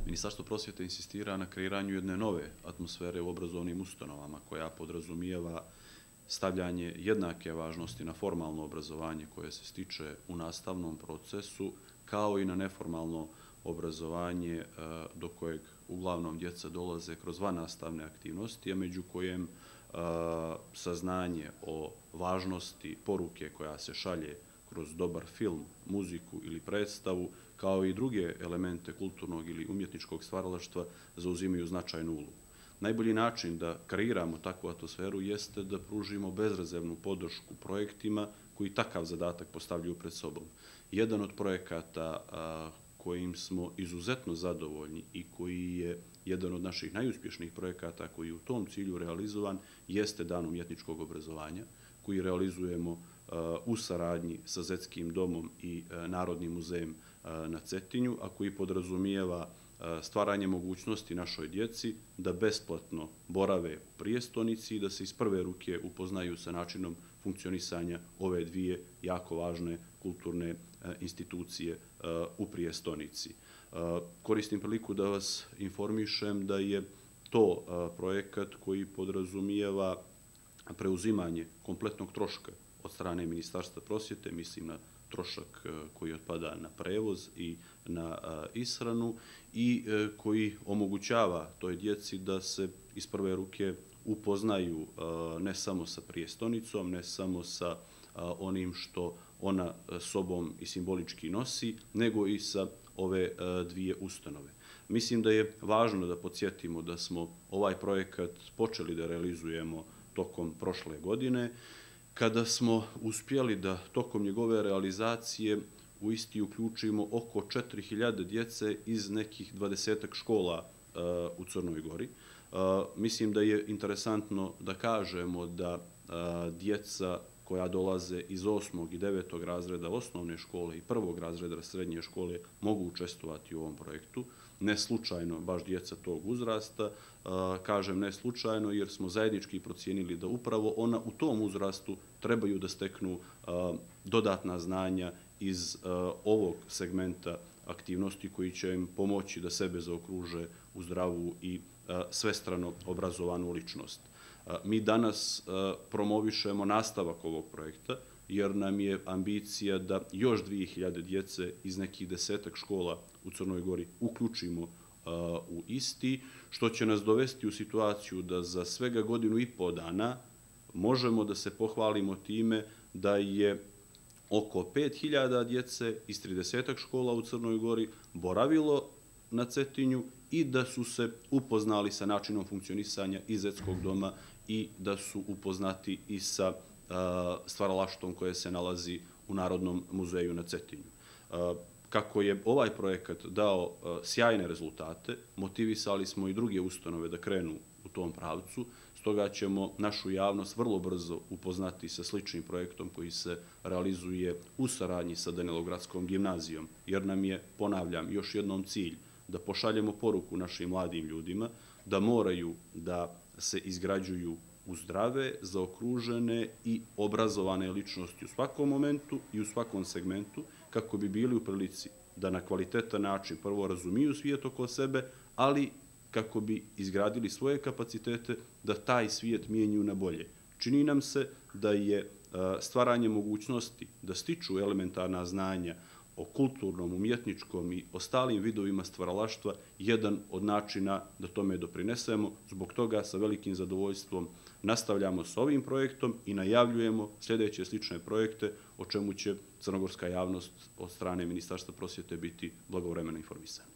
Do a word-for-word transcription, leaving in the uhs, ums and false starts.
Ministarstvo prosvjete insistira na kreiranju jedne nove atmosfere u obrazovnim ustanovama koja podrazumijeva stavljanje jednake važnosti na formalno obrazovanje koje se stiče u nastavnom procesu, kao i na neformalno obrazovanje do kojeg uglavnom djeca dolaze kroz vannastavne aktivnosti, a među kojem saznanje o važnosti poruke koja se šalje kroz dobar film, muziku ili predstavu, kao i druge elemente kulturnog ili umjetničkog stvaralaštva, zauzimaju značajnu ulogu. Najbolji način da kreiramo takvu atmosferu jeste da pružimo bezrezervnu podršku projektima koji takav zadatak postavljaju pred sobom. Jedan od projekata kojim smo izuzetno zadovoljni i koji je jedan od naših najuspješnijih projekata koji je u tom cilju realizovan jeste Dan umjetničkog obrazovanja, koji realizujemo u saradnji sa Zetskim domom i Narodnim muzejem na Cetinju, a koji podrazumijeva stvaranje mogućnosti našoj djeci da besplatno borave u prijestolnici i da se iz prve ruke upoznaju sa načinom funkcionisanja ove dvije jako važne kulturne institucije u prijestolnici. Koristim priliku da vas informišem da je to projekat koji podrazumijeva preuzimanje kompletnog troška od strane Ministarstva prosvjete, mislim na trošak koji otpada na prevoz i na ishranu i koji omogućava toj djeci da se iz prve ruke upoznaju ne samo sa prijestolnicom, ne samo sa onim što ona sobom i simbolički nosi, nego i sa ove dvije ustanove. Mislim da je važno da podsjetimo da smo ovaj projekat počeli da realizujemo tokom prošle godine, kada smo uspjeli da tokom njegove realizacije u isti uključimo oko četiri hiljade djece iz nekih dvadesetak škola u Crnoj Gori. Mislim da je interesantno da kažemo da djeca koja dolaze iz osmog i devetog razreda osnovne škole i prvog razreda srednje škole mogu učestvovati u ovom projektu. Ne slučajno baš djeca tog uzrasta, kažem ne slučajno jer smo zajednički procijenili da upravo ona u tom uzrastu trebaju da steknu dodatna znanja iz ovog segmenta aktivnosti koji će im pomoći da sebe zaokruže u zdravu i svestrano obrazovanu ličnost. Mi danas promovišemo nastavak ovog projekta, jer nam je ambicija da još dvije hiljade djece iz nekih desetak škola u Crnoj Gori uključimo u isti, što će nas dovesti u situaciju da za svega godinu i po dana možemo da se pohvalimo time da je oko pet hiljada djece iz tridesetak škola u Crnoj Gori boravilo na Cetinju i da su se upoznali sa načinom funkcionisanja i Zetskog doma i da su upoznati i sa stvaralaštvom koje se nalazi u Narodnom muzeju na Cetinju. Kako je ovaj projekat dao sjajne rezultate, motivisali smo i druge ustanove da krenu u tom pravcu, stoga ćemo našu javnost vrlo brzo upoznati sa sličnim projektom koji se realizuje u saradnji sa Danilogradskom gimnazijom, jer nam je, ponavljam, još jednom cilj da pošaljemo poruku našim mladim ljudima da moraju da se izgrađuju u zdrave, zaokružene i obrazovane ličnosti u svakom momentu i u svakom segmentu, kako bi bili u prilici da na kvalitetan način prvo razumiju svijet oko sebe, ali kako bi izgradili svoje kapacitete da taj svijet mijenjaju na bolje. Čini nam se da je stvaranje mogućnosti da stiču elementarna znanja o kulturnom, umjetničkom i ostalim vidovima stvaralaštva jedan od načina da tome doprinesemo. Zbog toga sa velikim zadovoljstvom nastavljamo s ovim projektom i najavljujemo sljedeće slične projekte o čemu će crnogorska javnost od strane Ministarstva prosvjete biti blagovremeno informisana.